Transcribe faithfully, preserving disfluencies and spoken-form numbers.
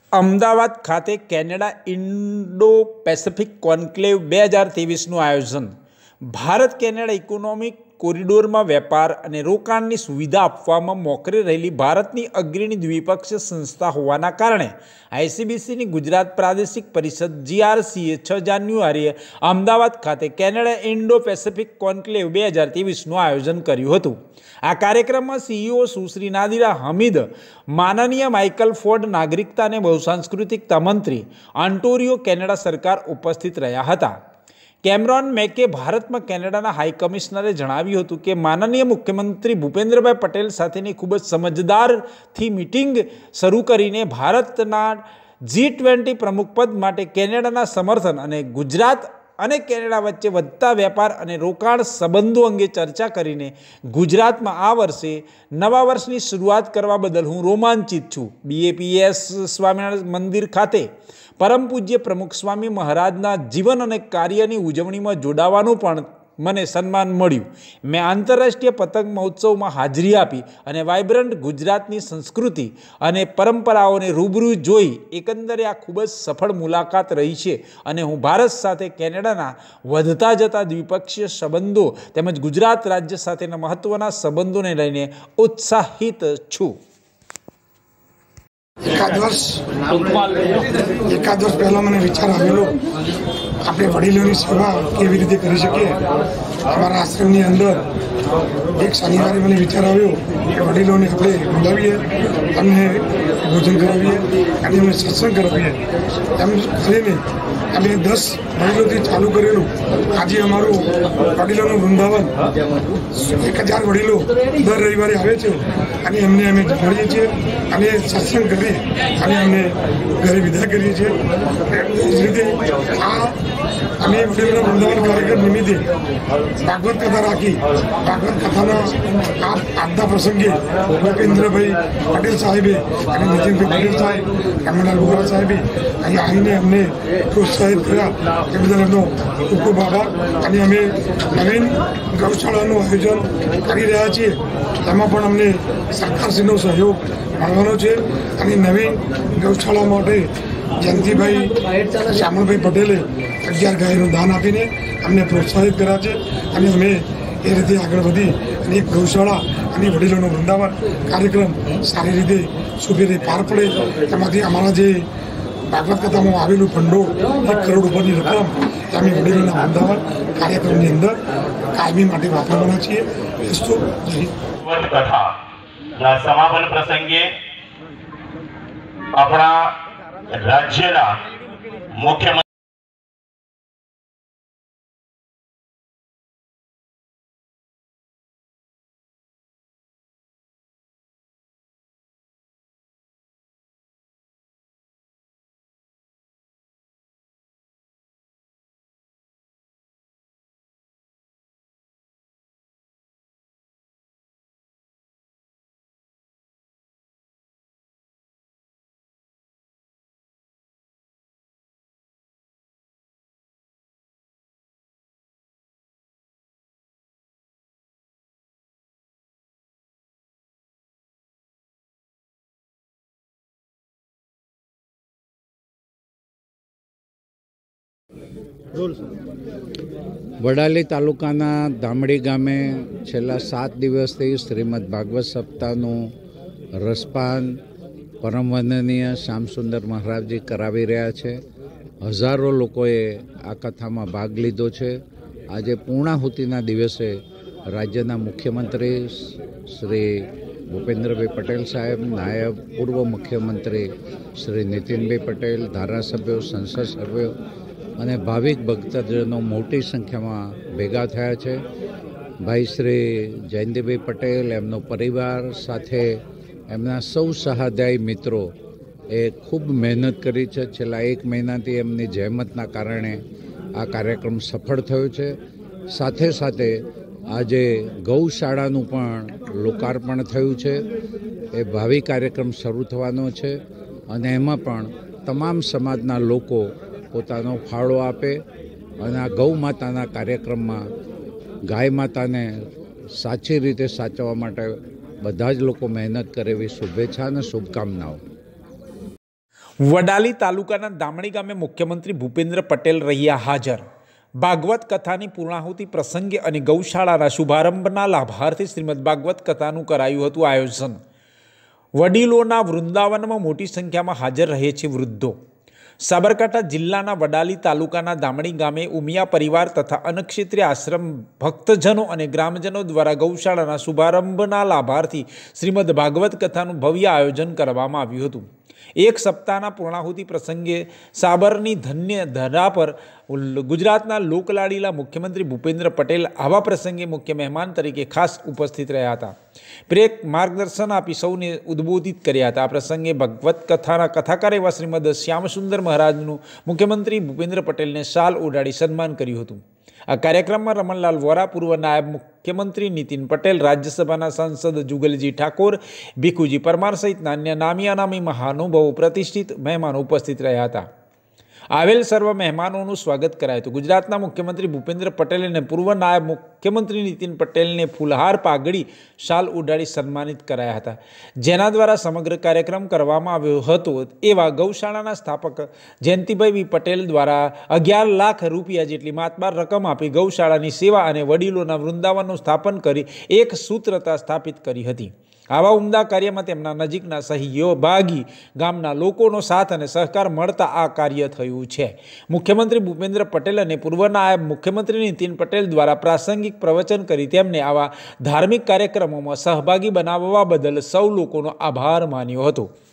અમદાવાદ ખાતે Canada Indo Pacific conclave બે હજાર ત્રેવીસનું આયોજન. ભારત કેનેડા ઇકોનોમિક કોરિડોરમાં વેપાર અને રોકાણની સુવિધા આપવામાં મોખરે રહેલી ભારતની અગ્રણી દ્વિપક્ષીય સંસ્થા હોવાના કારણે આઈસીબીસીની ગુજરાત પ્રાદેશિક પરિષદ જીઆરસીએ છ જાન્યુઆરીએ અમદાવાદ ખાતે કેનેડા ઇન્ડો પેસિફિક કોન્ક્લેવ બે હજાર ત્રેવીસનું આયોજન કર્યું હતું. આ કાર્યક્રમમાં સીઈઓ સુશ્રી નાદિરા હમીદ, માનનીય માઇકલ ફોર્ડ, નાગરિકતા અને બહુસાંસ્કૃતિકતા મંત્રી ઓન્ટારિયો કેનેડા સરકાર ઉપસ્થિત રહ્યા હતા. કેમરોન મેકે ભારતમાં કેનેડાના હાઈ કમિશનરે જણાવ્યું હતું કે માનનીય મુખ્યમંત્રી ભૂપેન્દ્રભાઈ પટેલ સાથેની ખૂબ જ સમજદારથી મિટિંગ શરૂ કરીને ભારતના જી ટ્વેન્ટી પ્રમુખ પદ માટે કેનેડાના સમર્થન અને ગુજરાત અને કેનેડા વચ્ચે વધતા વેપાર અને રોકાણ સંબંધો અંગે ચર્ચા કરીને ગુજરાતમાં આ વર્ષે નવા વર્ષની શરૂઆત કરવા બદલ હું રોમાંચિત છું. બીએપીએસ સ્વામિનારાયણ મંદિર ખાતે પરમ પૂજ્ય પ્રમુખ સ્વામી મહારાજના જીવન અને કાર્યની ઉજવણીમાં જોડાવાનું પણ મને સન્માન મળ્યું. મેં આંતરરાષ્ટ્રીય પતંગ મહોત્સવમાં હાજરી આપી અને વાઇબ્રન્ટ ગુજરાતની સંસ્કૃતિ અને પરંપરાઓને રૂબરૂ જોઈ. એકંદરે આ ખૂબ જ સફળ મુલાકાત રહી છે અને હું ભારત સાથે કેનેડાના વધતા જતા દ્વિપક્ષીય સંબંધો તેમજ ગુજરાત રાજ્ય સાથેના મહત્ત્વના સંબંધોને લઈને ઉત્સાહિત છું. એકાદ વર્ષ એકાદ વર્ષ પહેલાં મને વિચાર આવેલો આપણે વડીલોની સેવા કેવી રીતે કરી શકીએ. અમારા આશ્રમની અંદર એક શનિવારે મને વિચાર આવ્યો કે વડીલોને આપણે બોલાવીએ, અમને ભોજન કરાવીએ અને એમને સત્સંગ કરાવીએ. એમ કરીને અમે દસ વડીલોથી ચાલુ કરેલું. આજે અમારું વડીલોનું વૃંદાવન એક હજાર વડીલો દર રવિવારે આવે છે અને એમને અમે મળીએ છીએ અને સત્સંગ કરી અને અમને ઘરે વિદાય કરીએ છીએ. એ જ રીતે આ અમે વડીલોના વૃંદાવન કાર્યક્રમ નિમિત્તે ભાગવત કથા રાખી. ભાગવત કથાના આ આજના પ્રસંગે ભૂપેન્દ્રભાઈ પટેલ સાહેબે અને નીતિનભાઈ પટેલ સાહેબ, કમલલાલ બોગરા સાહેબે અહીં આવીને અમને પ્રોત્સાહિત કર્યા. એ બદલ એમનો ખૂબ ખૂબ આભાર. અને અમે નવીન ગૌશાળાનું આયોજન કરી રહ્યા છીએ. એમાં પણ અમને સરકારશ્રીનો સહયોગ મળવાનો છે અને નવીન ગૌશાળા માટે જયંતિભાઈ શ્યામળભાઈ પટેલે અગિયાર ગાયનું દાન આપીને અમને પ્રોત્સાહિત કર્યા છે અને અમે એ રીતે આગળ વધી અને એક ગૌશાળા અને વડીલોનું વૃંદાવન કાર્યક્રમ સારી રીતે સુખી પાર પડે. એમાંથી અમારા જે ભાગવત કથામાં આવેલું ભંડોળ એક કરોડ ઉપરની રકમ અમે વડીલોના વૃંદાવન કાર્યક્રમની અંદર કાયમી માટે વાપરવાના છીએ. વસ્તુ કથા સમાપન પ્રસંગે આપણા રાજ્યના મુખ્યમંત્રી વડાલી તાલુકાના ધામડી ગામે છેલ્લા સાત દિવસથી શ્રીમદ ભાગવત સપ્તાહનું રસપાન પરમ વંદનીય શ્યામસુંદર મહારાજજી કરાવી રહ્યા છે. હજારો લોકોએ આ કથામાં ભાગ લીધો છે. આજે પૂર્ણાહુતિના દિવસે રાજ્યના મુખ્યમંત્રી શ્રી ભૂપેન્દ્રભાઈ પટેલ સાહેબ, નાયબ પૂર્વ મુખ્યમંત્રી શ્રી નીતિનભાઈ પટેલ, ધારાસભ્યો, સંસદ સભ્યો અને ભાવિક ભક્તજનો મોટી સંખ્યામાં ભેગા થયા છે. ભાઈ શ્રી જયંતિભાઈ પટેલ, એમનો પરિવાર સાથે એમના સૌ સહાધ્યાયી મિત્રો એ ખૂબ મહેનત કરી છે. છેલ્લા એક મહિનાથી એમની જહેમતના કારણે આ કાર્યક્રમ સફળ થયો છે. સાથે સાથે આજે ગૌશાળાનું પણ લોકાર્પણ થયું છે. એ ભાવિ કાર્યક્રમ શરૂ થવાનો છે અને એમાં પણ તમામ સમાજના લોકો પોતાનો ફાળો આપે અને આ ગૌ માતાના કાર્યક્રમમાં ગાય માતાને સાચી રીતે સાચવવા માટે બધા જ લોકો મહેનત કરે એવી શુભેચ્છા અને શુભકામનાઓ. વડાલી તાલુકાના દામડી ગામે મુખ્યમંત્રી ભૂપેન્દ્ર પટેલ રહ્યા હાજર. ભાગવત કથાની પૂર્ણાહુતિ પ્રસંગે અને ગૌશાળાના શુભારંભના લાભાર્થી શ્રીમદ ભાગવત કથાનું કરાયું હતું આયોજન. વડીલોના વૃંદાવનમાં મોટી સંખ્યામાં હાજર રહે છે વૃદ્ધો. સાબરકાંઠા જિલ્લાના વડાલી તાલુકાના દામડી ગામે ઉમિયા પરિવાર તથા અનક્ષેત્રીય આશ્રમ ભક્તજનો અને ગ્રામજનો દ્વારા ગૌશાળાના શુભારંભના લાભાર્થી શ્રીમદ ભાગવત કથાનું ભવ્ય આયોજન કરવામાં આવ્યું હતું. એક સપ્તાહના પૂર્ણાહુતિ પ્રસંગે સાબરની ધન્ય ધરા પર ગુજરાતના લોકલાડીલા મુખ્યમંત્રી ભૂપેન્દ્ર પટેલ આવા પ્રસંગે મુખ્ય મહેમાન તરીકે ખાસ ઉપસ્થિત રહ્યા હતા. પ્રેક માર્ગદર્શન આપી સૌને ઉદ્બોધિત કર્યા હતા. આ પ્રસંગે ભગવત કથાના કથાકાર એવા શ્રીમદ શ્યામસુંદર મહારાજનું મુખ્યમંત્રી ભૂપેન્દ્ર પટેલને શાલ ઓઢાડી સન્માન કર્યું હતું. આ કાર્યક્રમમાં રમણલાલ વોરા, પૂર્વ નાયબ મુખ્યમંત્રી નીતિન પટેલ, રાજ્યસભાના સાંસદ જુગલજી ઠાકોર, ભીખુજી પરમાર સહિતના અન્ય નામી અનામી મહાનુભાવો, પ્રતિષ્ઠિત મહેમાનો ઉપસ્થિત રહ્યા હતા. આવેલ સર્વ મહેમાનોનું સ્વાગત કરાયું હતું. ગુજરાતના મુખ્યમંત્રી ભૂપેન્દ્ર પટેલ અને પૂર્વ નાયબ મુખ્યમંત્રી નીતિન પટેલને ફૂલહાર પાઘડી શાલ ઉડાડી સન્માનિત કરાયા હતા, જેના દ્વારા સમગ્ર કાર્યક્રમ કરવામાં આવ્યો હતો. એવા ગૌશાળાના સ્થાપક જયંતિભાઈ વી પટેલ દ્વારા અગિયાર લાખ રૂપિયા જેટલી માતબાર રકમ આપી ગૌશાળાની સેવા અને વડીલોના વૃંદાવનનું સ્થાપન કરી એક સૂત્રતા સ્થાપિત કરી હતી. આવા ઉમદા કાર્યમાં તેમના નજીકના સહયોગી ગામના લોકોનો સાથ અને સહકાર મળતા આ કાર્ય થયું છે. મુખ્યમંત્રી ભૂપેન્દ્ર પટેલ અને પૂર્વ નાયબ મુખ્યમંત્રી નીતિન પટેલ દ્વારા પ્રાસંગિક પ્રવચન કરી તેમને આવા ધાર્મિક કાર્યક્રમોમાં સહભાગી બનાવવા બદલ સૌ લોકોનો આભાર માન્યો હતો.